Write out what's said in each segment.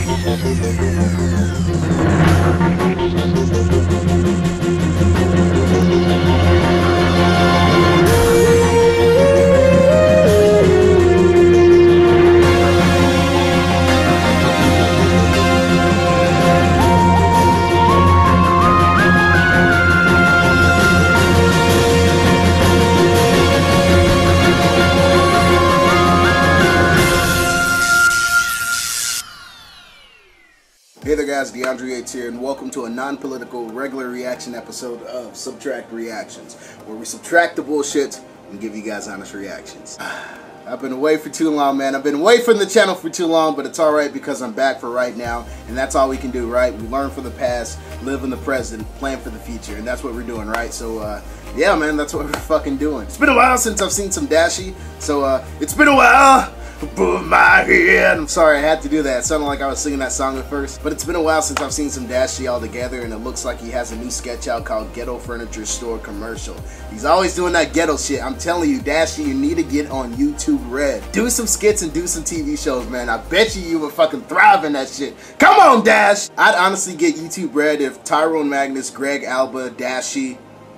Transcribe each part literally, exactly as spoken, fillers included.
Hey there guys, DeAndre Yates here, and welcome to a non-political regular reaction episode of Subtract Reactions, where we subtract the bullshit and give you guys honest reactions. I've been away for too long, man. I've been away from the channel for too long, but it's alright because I'm back for right now, and that's all we can do, right? We learn from the past, live in the present, plan for the future, and that's what we're doing, right? So, uh, yeah, man, that's what we're fucking doing. It's been a while since I've seen some Dashi, so, uh, it's been a while. Above my head. I'm sorry I had to do that. It sounded like I was singing that song at first. But it's been a while since I've seen some Dashi all together, and it looks like he has a new sketch out called Ghetto Furniture Store Commercial. He's always doing that ghetto shit. I'm telling you, Dashi, you need to get on YouTube Red. Do some skits and do some T V shows, man. I bet you you would fucking thrive in that shit. Come on, Dash! I'd honestly get YouTube Red if Tyrone Magnus, Greg Alba, Dashi,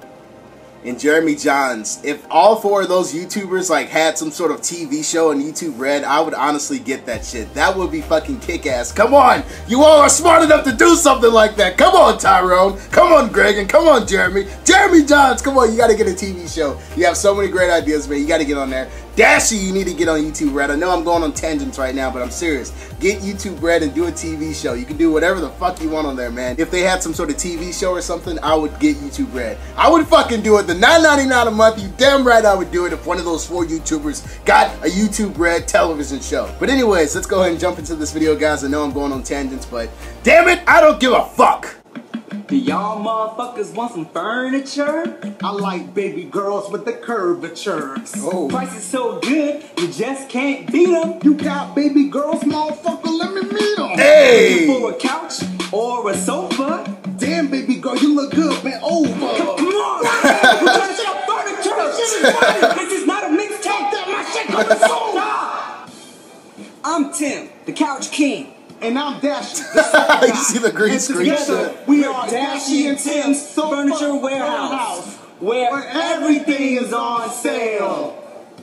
and Jeremy Johns, if all four of those YouTubers like had some sort of T V show on YouTube Red, I would honestly get that shit. That would be fucking kick-ass. Come on! You all are smart enough to do something like that. Come on, Tyrone. Come on, Greg. And come on, Jeremy. Jeremy Johns, come on. You gotta get a T V show. You have so many great ideas, man. You gotta get on there. Dashi, you need to get on YouTube Red. I know I'm going on tangents right now, but I'm serious. Get YouTube Red and do a T V show. You can do whatever the fuck you want on there, man. If they had some sort of T V show or something, I would get YouTube Red. I would fucking do it. The nine ninety-nine a month, you damn right I would do it if one of those four YouTubers got a YouTube Red television show. But anyways, let's go ahead and jump into this video, guys. I know I'm going on tangents, but damn it, I don't give a fuck. Do y'all motherfuckers want some furniture? I like baby girls with the curvatures. Oh. Price is so good, you just can't beat them. You got baby girls, motherfucker, let me meet them. Hey! For a couch or a sofa. Damn, baby girl, you look good, bent over. Come on, you gotta set up furniture. Shit is funny. This is not a mixtape. That my shit on the Stop. I'm Tim, the Couch King. And I'm Dashi. You see the green And screen together, shit? we are Dashi and Tim's Sofa Furniture Warehouse, where, where everything is on sale.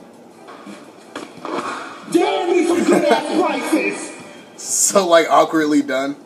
Damn, these some good ass prices. So like awkwardly done.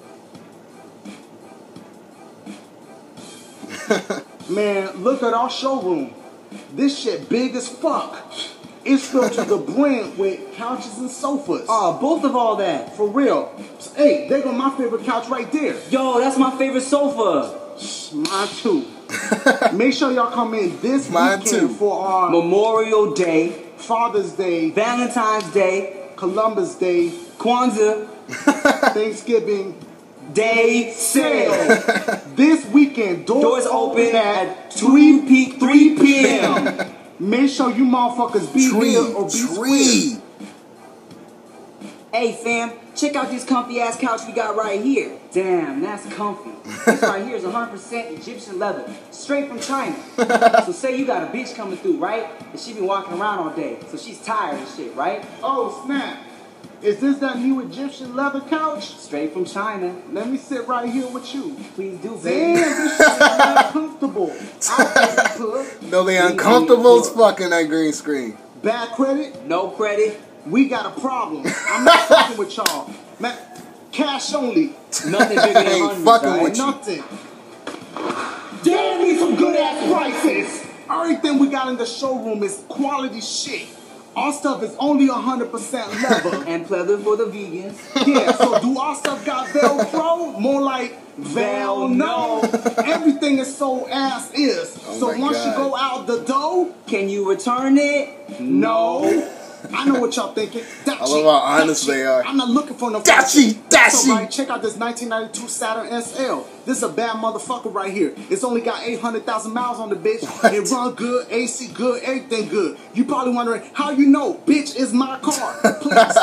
Man, look at our showroom. This shit big as fuck. It's filled to the brim with couches and sofas. Oh, both of all that. For real. Hey, there go my favorite couch right there. Yo, that's my favorite sofa. Mine too. Make sure y'all come in this Mine weekend too. for our Memorial Day, Father's Day, Valentine's Day, Columbus Day, Kwanzaa Thanksgiving Day sale. This weekend, doors, Doors open at at three p m Make sure you motherfuckers be Tree, here or be tree. square. Hey fam, check out this comfy ass couch we got right here. Damn, that's comfy. This right here is one hundred percent Egyptian leather, straight from China. So say you got a bitch coming through, right? And she been walking around all day, so she's tired and shit, right? Oh snap! Is this that new Egyptian leather couch? Straight from China. Let me sit right here with you. Please do, baby. Damn, this shit is not comfortable. I'll put No, they uncomfortable as fuck in that green screen. bad credit. No credit. We got a problem. I'm not fucking with y'all. Man, cash only. Nothing bigger than Ain't hundreds, fucking right? with you. Nothing. Damn, these some good ass prices. Everything we got in the showroom is quality shit. Our stuff is only one hundred percent leather. And pleather for the vegans. Yeah, so do our stuff got Velcro? More like Vel no. Everything is so ass is. Oh so my once God. you go out the door, Can you return it? no. I know what y'all thinking. Dachi, I love how honest Dachi. they are. I'm not looking for no Dachi, Dachi. So, right, check out this nineteen ninety-two Saturn S L. This is a bad motherfucker right here. It's only got eight hundred thousand miles on the bitch. What? It run good, A C good, everything good. You probably wondering how you know, bitch, is my car. Please.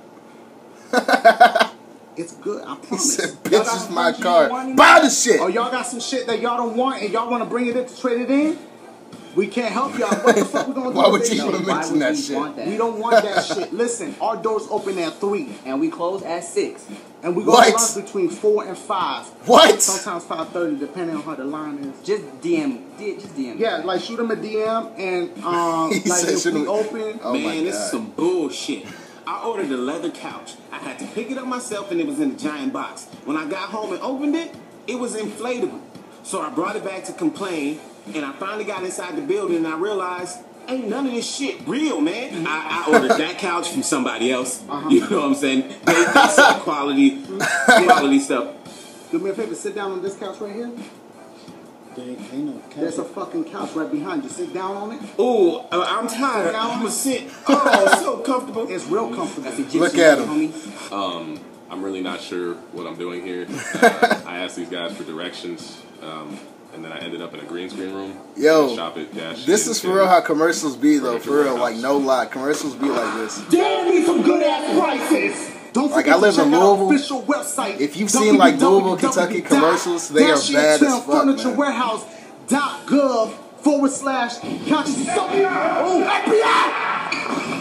It's good, I He promise. said, Y'all bitch got is some my furniture you car. don't want Buy the shit. Oh, y'all got some shit that y'all don't want and y'all want to bring it in to trade it in? We can't help y'all. What the fuck we gonna do? Why would with you this even shit? mention that we shit? want that? We don't want that shit. Listen, our doors open at three. And we close at six. And we go What? to lunch between four and five. What? Sometimes five thirty, depending on how the line is. Just D M. D, just D M. Yeah, like shoot them a D M and um, He like said if shoot we him- open. Oh my Man, this God. is some bullshit. I ordered a leather couch. I had to pick it up myself and it was in a giant box. When I got home and opened it, it was inflatable. So I brought it back to complain, and I finally got inside the building and I realized ain't none of this shit real, man. I, I ordered that couch from somebody else. Uh-huh. You know what I'm saying? They, they sell quality, quality stuff. Do me a favor, sit down on this couch right here. There ain't no There's a fucking couch right behind you. Sit down on it. Ooh, uh, I'm tired. I'm gonna sit. Oh, so comfortable. It's real comfortable. That's Egyptian Look at leather, him. homie. Um, I'm really not sure what I'm doing here. Uh, I asked these guys for directions, um, and then I ended up in a green screen room. Yo, Shop at Dash. This is for real how commercials be though, for real, like no lie. Commercials be like this. Damn, need some good ass prices. Don't Like, forget I live to check in out our Louisville. official website. If you've seen, like, Louisville, Kentucky commercials, they are bad as fuck, Furniture man. Warehouse dot gov forward slash couches. Oh, F B I!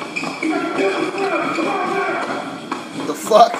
The fuck?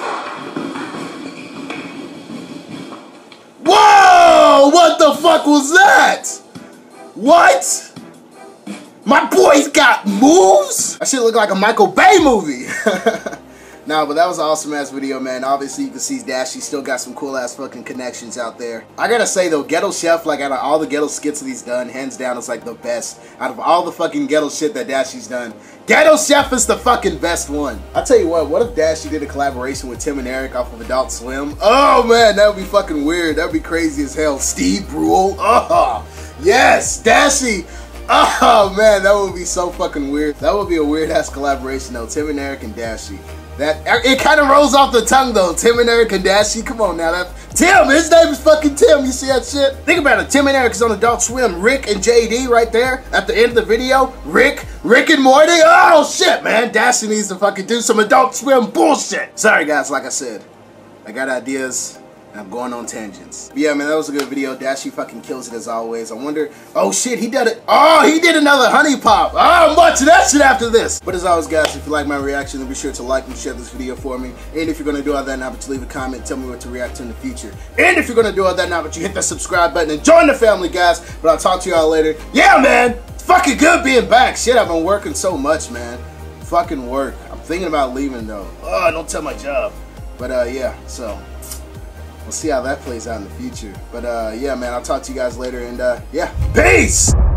Whoa! What the fuck was that? What? My boy's got moves? That shit look like a Michael Bay movie. Nah, but that was an awesome ass video, man. Obviously, you can see Dashy still got some cool ass fucking connections out there. I gotta say though, Ghetto Chef, like out of all the Ghetto skits that he's done, hands down, is like the best. Out of all the fucking Ghetto shit that Dashy's done, Ghetto Chef is the fucking best one. I'll tell you what, what if Dashy did a collaboration with Tim and Eric off of Adult Swim? Oh man, that would be fucking weird. That would be crazy as hell. Steve Brule. Oh, yes, Dashy. Oh man, that would be so fucking weird. That would be a weird ass collaboration though. Tim and Eric and Dashy. That it kind of rolls off the tongue though. Tim and Eric and Dashy. Come on now. That Tim. His name is fucking Tim. You see that shit? Think about it. Tim and Eric is on Adult Swim. Rick and J D right there at the end of the video. Rick, Rick and Morty. Oh shit, man. Dashy needs to fucking do some Adult Swim bullshit. Sorry guys. Like I said, I got ideas. And I'm going on tangents. But yeah, man, that was a good video. Dashy fucking kills it as always. I wonder, oh shit, he did it. Oh, he did another honey pop. Oh, I'm watching that shit after this. But as always, guys, if you like my reaction, then be sure to like and share this video for me. And if you're gonna do all that now, but you leave a comment, tell me what to react to in the future. And if you're gonna do all that now, but you hit the subscribe button and join the family, guys. But I'll talk to y'all later. Yeah, man, it's fucking good being back. Shit, I've been working so much, man. Fucking work. I'm thinking about leaving though. Oh, don't tell my job. But uh, yeah, so. We'll see how that plays out in the future. But uh, yeah, man, I'll talk to you guys later, and uh, yeah, peace!